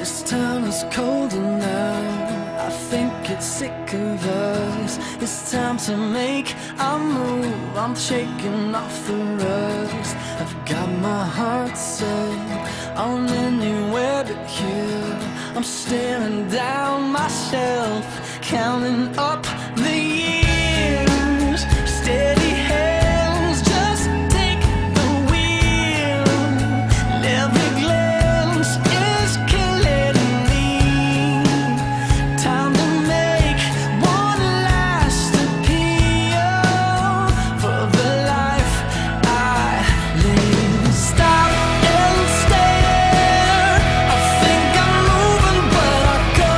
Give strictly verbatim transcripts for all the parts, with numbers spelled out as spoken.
This town is colder now. I think it's sick of us. It's time to make a move. I'm shaking off the rust. I've got my heart set on anywhere but here. I'm staring down myself, counting up the years. Steady hands, just take the wheel. Every glance is killing me. Time to make one last appeal for the life I live. Stop and stare. I think I'm moving, but I go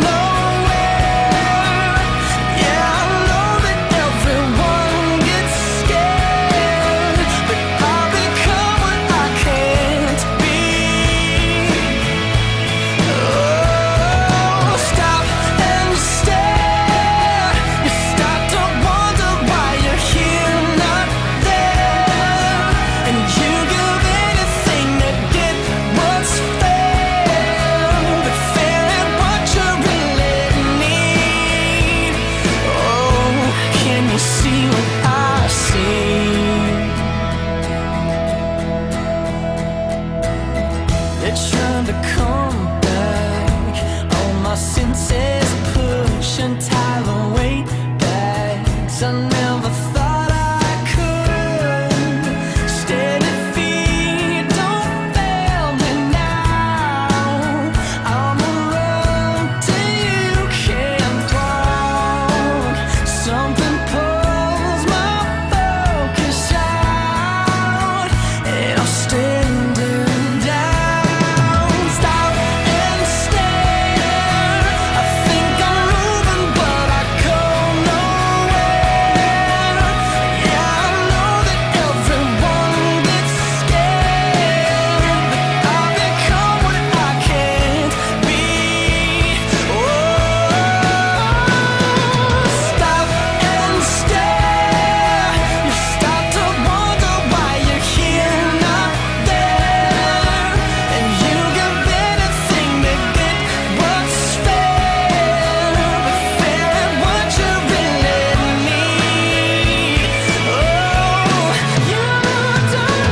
nowhere. Yeah, I know that everyone gets scared, but I'll become what I can't be. Oh, stop and stare. You start to wonder why you're here, not there, and you give anything to get what's fair, but fair ain't what you really need. Oh, can you see what I see? They're trying to come back. All my senses push and tie the weight back. I never thought I could. Steady feet, don't fail me now. I'm around till you can't walk. Something pulls my focus out, and I'm standing down. Stop and stare. I think I'm moving, but I go nowhere. Yeah, I know that everyone gets scared, but I become what I can't be. Oh, stop and stare. You start to wonder why you're here, not there, and you give anything to get what's fair, but fair ain't what you really need. Oh, you don't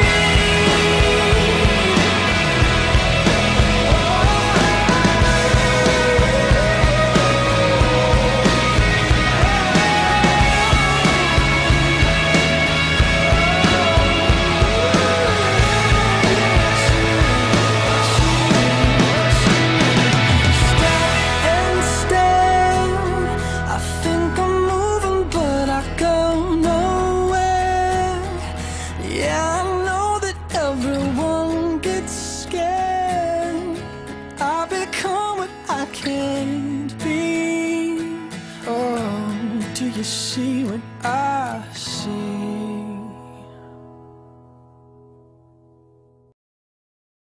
and stare. I think I'm moving, but I go nowhere. Yeah, I know that everyone gets scared. I become what I can't be. Oh, do you see what I see?